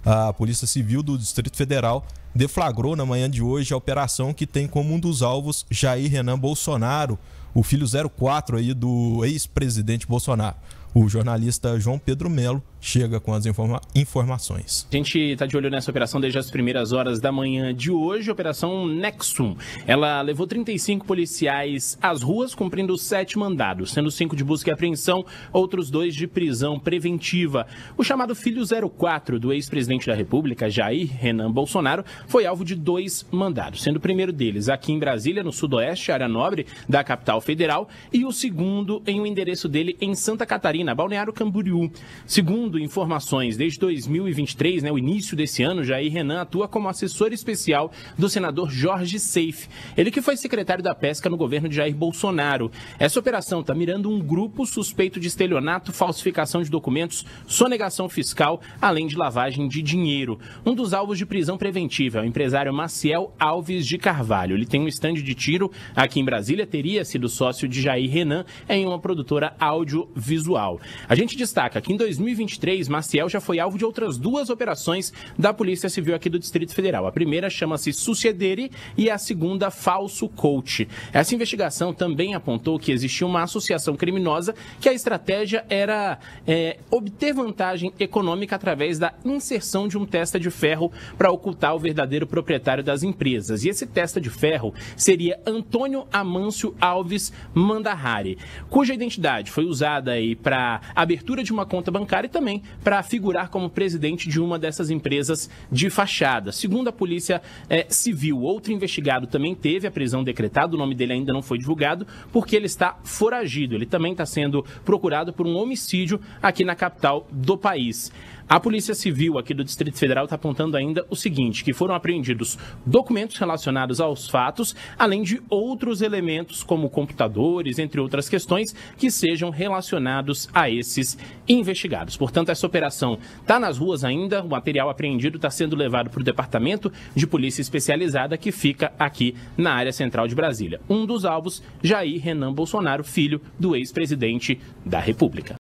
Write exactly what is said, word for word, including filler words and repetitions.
A Polícia Civil do Distrito Federal deflagrou na manhã de hoje a operação que tem como um dos alvos Jair Renan Bolsonaro, o filho zero quatro aí do ex-presidente Bolsonaro. O jornalista João Pedro Melo chega com as informa- informações. A gente está de olho nessa operação desde as primeiras horas da manhã de hoje, Operação Nexum. Ela levou trinta e cinco policiais às ruas, cumprindo sete mandados, sendo cinco de busca e apreensão, outros dois de prisão preventiva. O chamado filho zero quatro do ex-presidente da República, Jair Renan Bolsonaro, foi alvo de dois mandados, sendo o primeiro deles aqui em Brasília, no sudoeste, área nobre da capital federal, e o segundo em um endereço dele em Santa Catarina, Balneário Camboriú. Segundo informações, desde dois mil e vinte e três, né, o início desse ano, Jair Renan atua como assessor especial do senador Jorge Seife, ele que foi secretário da Pesca no governo de Jair Bolsonaro. Essa operação está mirando um grupo suspeito de estelionato, falsificação de documentos, sonegação fiscal, além de lavagem de dinheiro. Um dos alvos de prisão preventiva é o empresário Maciel Alves de Carvalho. Ele tem um estande de tiro aqui em Brasília, teria sido sócio de Jair Renan em uma produtora audiovisual. A gente destaca que em dois mil e vinte e três, Maciel já foi alvo de outras duas operações da Polícia Civil aqui do Distrito Federal. A primeira chama-se Sucedere e a segunda Falso Coach. Essa investigação também apontou que existia uma associação criminosa que a estratégia era é, obter vantagem econômica através da inserção de um testa de ferro para ocultar o verdadeiro proprietário das empresas. E esse testa de ferro seria Antônio Amâncio Alves Mandahari, cuja identidade foi usada aí para a abertura de uma conta bancária e também para figurar como presidente de uma dessas empresas de fachada. Segundo a Polícia é, Civil, outro investigado também teve a prisão decretada, o nome dele ainda não foi divulgado, porque ele está foragido. Ele também está sendo procurado por um homicídio aqui na capital do país. A Polícia Civil aqui do Distrito Federal está apontando ainda o seguinte, que foram apreendidos documentos relacionados aos fatos, além de outros elementos como computadores, entre outras questões, que sejam relacionados a esses investigados. Portanto, essa operação está nas ruas ainda, o material apreendido está sendo levado para o Departamento de Polícia Especializada, que fica aqui na área central de Brasília. Um dos alvos, Jair Renan Bolsonaro, filho do ex-presidente da República.